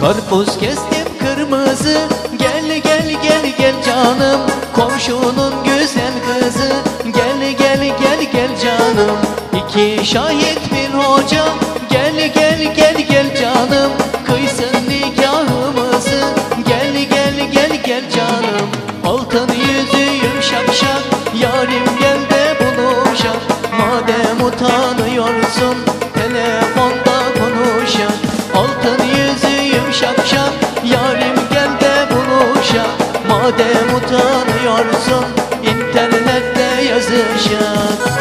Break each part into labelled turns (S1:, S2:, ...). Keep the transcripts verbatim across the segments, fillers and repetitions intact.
S1: Karpuz kestim kırmızı, gel gel gel gel canım. Komşunun güzel kızı, gel gel gel gel canım. İki şahit bir hoca, gel gel gel gel canım. Kıysın nikahımızı, gel gel gel gel canım. Altın yüzüğüm şakşak, yarim gel de buluşak. Madem utanıyorsun, telefonda konuşak. Altın yüzüğüm şakşak, yarim gel de buluşak. Madem utanıyorsun, internette yazışak.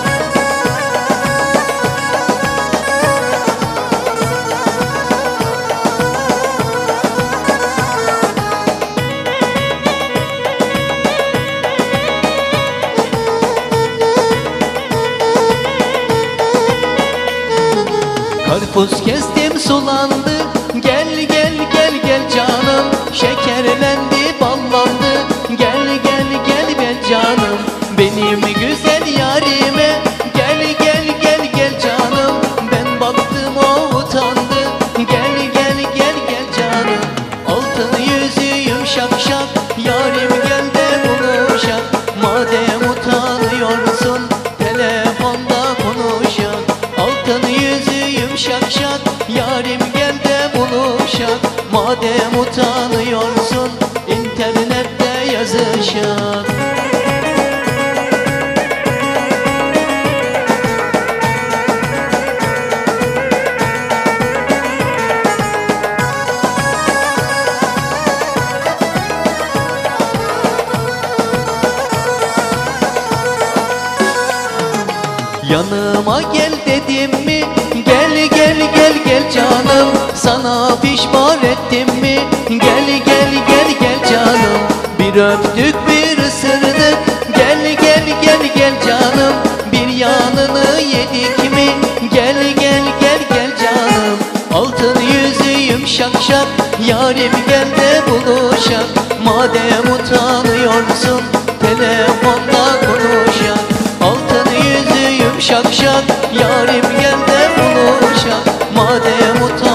S1: Karpuz kestim sulandı, gel gel gel gel canım. Şekerlendi ballandı, gel gel gel gel canım. Benim güzel yarime, gel gel gel gel canım. Ben baktım o utandı, gel gel gel gel canım. Altın yüzüğüm şakşak, yarim gel de buluşak. Madem utanıyorsun, telefonda konuşak. Altın yüzüğüm şakşak, yarim gel de buluşak. Madem utanıyorsun, internette yazışak. Yanıma gel dedim mi, gel gel gel gel canım. Sana pişman ettim mi, gel gel gel gel canım. Bir öptük bir ısırdık, gel gel gel gel canım. Bir yanını yedik mi, gel gel gel gel canım. Altın yüzüğüm şakşak, yarim gel de buluşak. Madem utanıyorsun, telefonda konuşak. Altın yüzüğüm şakşak, yarim gel de buluşak. Madem utanıyorsun,